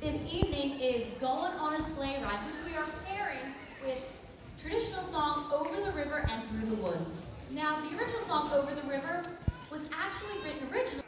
This evening is Going on a Sleigh Ride, which we are pairing with traditional song Over the River and Through the Woods. Now, the original song Over the River was actually written originally